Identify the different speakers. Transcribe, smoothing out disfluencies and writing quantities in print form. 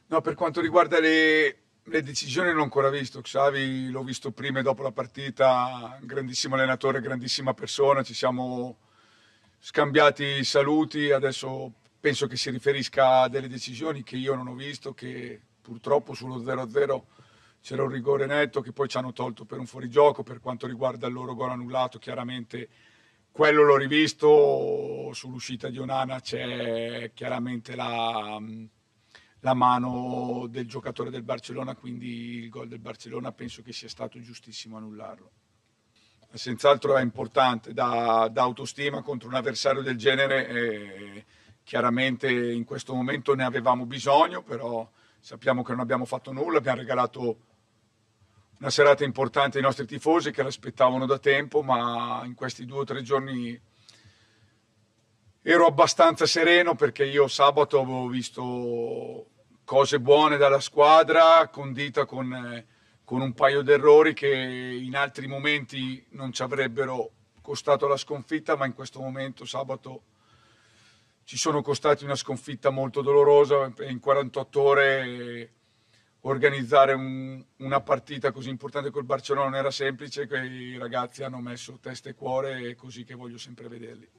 Speaker 1: No, per quanto riguarda le decisioni non l'ho ancora visto. Xavi l'ho visto prima e dopo la partita, un grandissimo allenatore, grandissima persona, ci siamo scambiati i saluti, adesso penso che si riferisca a delle decisioni che io non ho visto, che purtroppo sullo 0-0 c'era un rigore netto che poi ci hanno tolto per un fuorigioco. Per quanto riguarda il loro gol annullato, chiaramente quello l'ho rivisto, sull'uscita di Onana c'è chiaramente la mano del giocatore del Barcellona, quindi il gol del Barcellona penso che sia stato giustissimo annullarlo. Senz'altro è importante, da autostima contro un avversario del genere, chiaramente in questo momento ne avevamo bisogno, però sappiamo che non abbiamo fatto nulla, abbiamo regalato una serata importante ai nostri tifosi che l'aspettavano da tempo, ma in questi 2 o 3 giorni ero abbastanza sereno perché io sabato avevo visto cose buone dalla squadra, condita con un paio di errori che in altri momenti non ci avrebbero costato la sconfitta, ma in questo momento sabato ci sono costati una sconfitta molto dolorosa. In 48 ore organizzare una partita così importante col Barcellona non era semplice, che i ragazzi hanno messo testa e cuore, e così che voglio sempre vederli.